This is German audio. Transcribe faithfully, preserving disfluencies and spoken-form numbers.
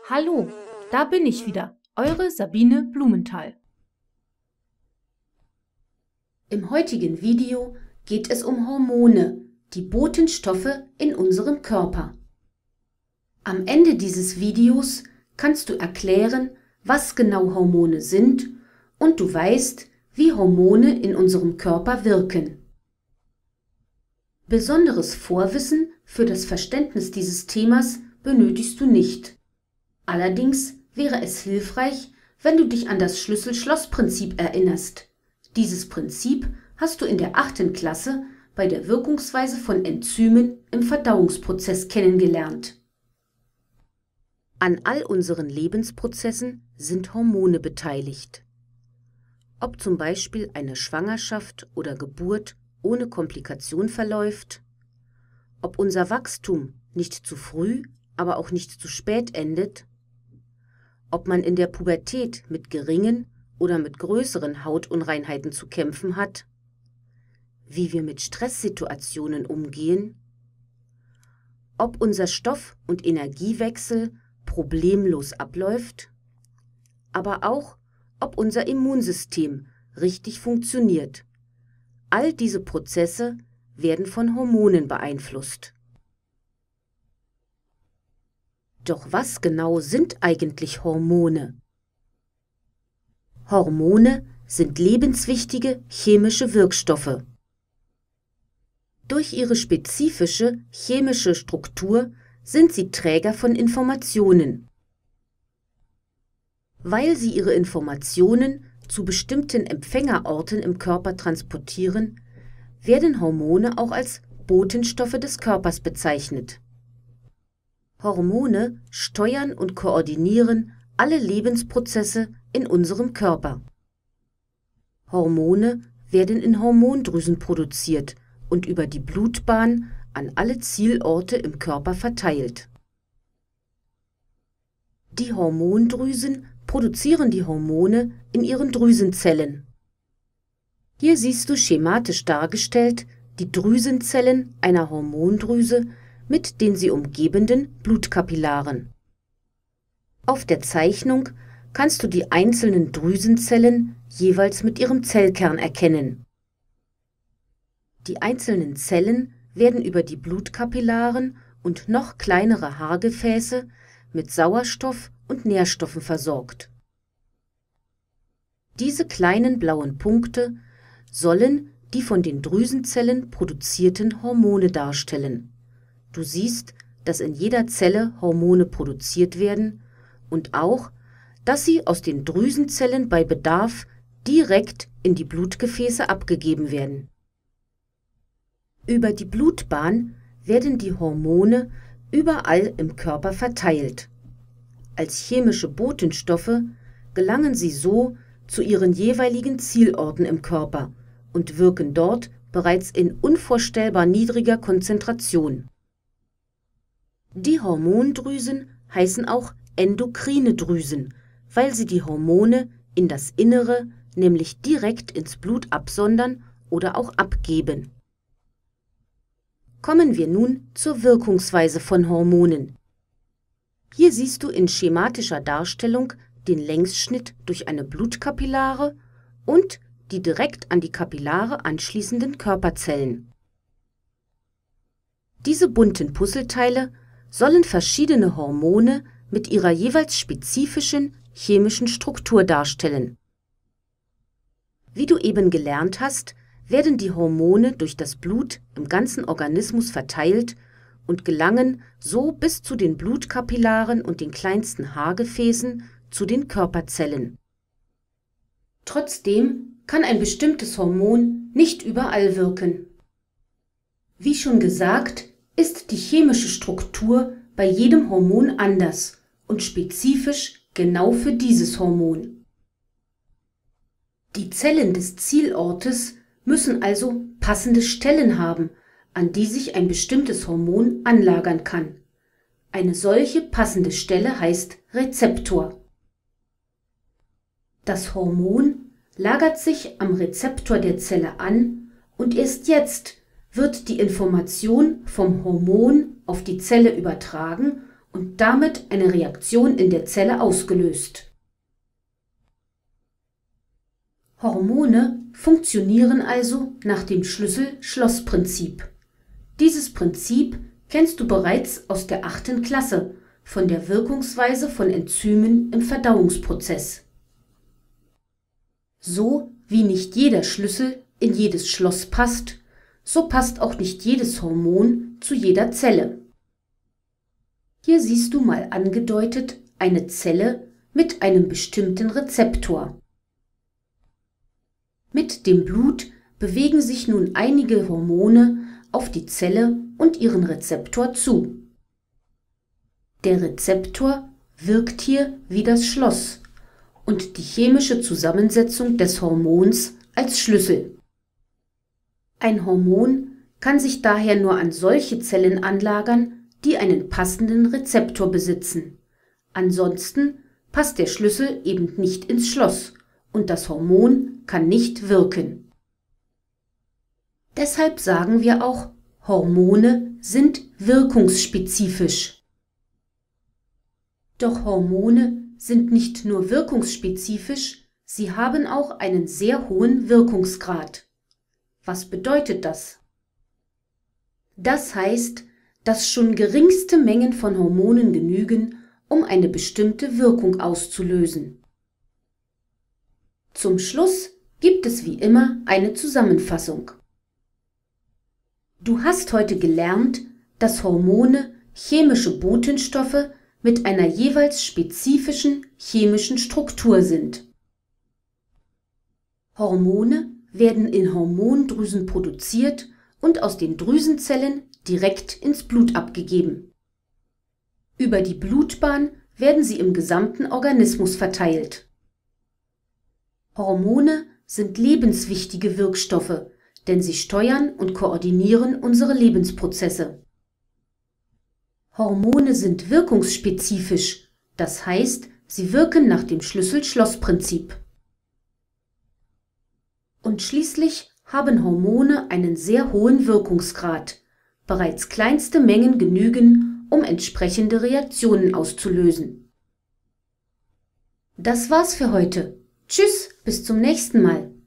Hallo, da bin ich wieder, eure Sabine Blumenthal. Im heutigen Video geht es um Hormone, die Botenstoffe in unserem Körper. Am Ende dieses Videos kannst du erklären, was genau Hormone sind und du weißt, wie Hormone in unserem Körper wirken. Besonderes Vorwissen für das Verständnis dieses Themas benötigst du nicht. Allerdings wäre es hilfreich, wenn du dich an das Schlüssel-Schloss-Prinzip erinnerst. Dieses Prinzip hast du in der achten Klasse bei der Wirkungsweise von Enzymen im Verdauungsprozess kennengelernt. An all unseren Lebensprozessen sind Hormone beteiligt. Ob zum Beispiel eine Schwangerschaft oder Geburt ohne Komplikation verläuft, ob unser Wachstum nicht zu früh, aber auch nicht zu spät endet, ob man in der Pubertät mit geringen oder mit größeren Hautunreinheiten zu kämpfen hat, wie wir mit Stresssituationen umgehen, ob unser Stoff- und Energiewechsel problemlos abläuft, aber auch, ob unser Immunsystem richtig funktioniert. All diese Prozesse werden von Hormonen beeinflusst. Doch was genau sind eigentlich Hormone? Hormone sind lebenswichtige chemische Wirkstoffe. Durch ihre spezifische chemische Struktur sind sie Träger von Informationen. Weil sie ihre Informationen zu bestimmten Empfängerorten im Körper transportieren, werden Hormone auch als Botenstoffe des Körpers bezeichnet. Hormone steuern und koordinieren alle Lebensprozesse in unserem Körper. Hormone werden in Hormondrüsen produziert und über die Blutbahn an alle Zielorte im Körper verteilt. Die Hormondrüsen produzieren die Hormone in ihren Drüsenzellen. Hier siehst du schematisch dargestellt die Drüsenzellen einer Hormondrüse mit den sie umgebenden Blutkapillaren. Auf der Zeichnung kannst du die einzelnen Drüsenzellen jeweils mit ihrem Zellkern erkennen. Die einzelnen Zellen werden über die Blutkapillaren und noch kleinere Haargefäße mit Sauerstoff und Nährstoffen versorgt. Diese kleinen blauen Punkte sollen die von den Drüsenzellen produzierten Hormone darstellen. Du siehst, dass in jeder Zelle Hormone produziert werden und auch, dass sie aus den Drüsenzellen bei Bedarf direkt in die Blutgefäße abgegeben werden. Über die Blutbahn werden die Hormone überall im Körper verteilt. Als chemische Botenstoffe gelangen sie so zu ihren jeweiligen Zielorten im Körper und wirken dort bereits in unvorstellbar niedriger Konzentration. Die Hormondrüsen heißen auch endokrine Drüsen, weil sie die Hormone in das Innere, nämlich direkt ins Blut absondern oder auch abgeben. Kommen wir nun zur Wirkungsweise von Hormonen. Hier siehst du in schematischer Darstellung den Längsschnitt durch eine Blutkapillare und die direkt an die Kapillare anschließenden Körperzellen. Diese bunten Puzzleteile sollen verschiedene Hormone mit ihrer jeweils spezifischen chemischen Struktur darstellen. Wie du eben gelernt hast, werden die Hormone durch das Blut im ganzen Organismus verteilt und gelangen so bis zu den Blutkapillaren und den kleinsten Haargefäßen zu den Körperzellen. Trotzdem kann ein bestimmtes Hormon nicht überall wirken. Wie schon gesagt, ist die chemische Struktur bei jedem Hormon anders und spezifisch genau für dieses Hormon. Die Zellen des Zielortes müssen also passende Stellen haben, an die sich ein bestimmtes Hormon anlagern kann. Eine solche passende Stelle heißt Rezeptor. Das Hormon lagert sich am Rezeptor der Zelle an und erst jetzt wird die Information vom Hormon auf die Zelle übertragen und damit eine Reaktion in der Zelle ausgelöst. Hormone funktionieren also nach dem Schlüssel-Schloss-Prinzip. Dieses Prinzip kennst du bereits aus der achten Klasse von der Wirkungsweise von Enzymen im Verdauungsprozess. So wie nicht jeder Schlüssel in jedes Schloss passt, so passt auch nicht jedes Hormon zu jeder Zelle. Hier siehst du mal angedeutet eine Zelle mit einem bestimmten Rezeptor. Mit dem Blut bewegen sich nun einige Hormone auf die Zelle und ihren Rezeptor zu. Der Rezeptor wirkt hier wie das Schloss und die chemische Zusammensetzung des Hormons als Schlüssel. Ein Hormon kann sich daher nur an solche Zellen anlagern, die einen passenden Rezeptor besitzen. Ansonsten passt der Schlüssel eben nicht ins Schloss und das Hormon kann nicht wirken. Deshalb sagen wir auch, Hormone sind wirkungsspezifisch. Doch Hormone sind nicht nur wirkungsspezifisch, sie haben auch einen sehr hohen Wirkungsgrad. Was bedeutet das? Das heißt, dass schon geringste Mengen von Hormonen genügen, um eine bestimmte Wirkung auszulösen. Zum Schluss gibt es wie immer eine Zusammenfassung. Du hast heute gelernt, dass Hormone chemische Botenstoffe mit einer jeweils spezifischen chemischen Struktur sind. Hormone werden in Hormondrüsen produziert und aus den Drüsenzellen direkt ins Blut abgegeben. Über die Blutbahn werden sie im gesamten Organismus verteilt. Hormone sind lebenswichtige Wirkstoffe, denn sie steuern und koordinieren unsere Lebensprozesse. Hormone sind wirkungsspezifisch, das heißt, sie wirken nach dem Schlüssel-Schloss-Prinzip. Und schließlich haben Hormone einen sehr hohen Wirkungsgrad. Bereits kleinste Mengen genügen, um entsprechende Reaktionen auszulösen. Das war's für heute. Tschüss, bis zum nächsten Mal.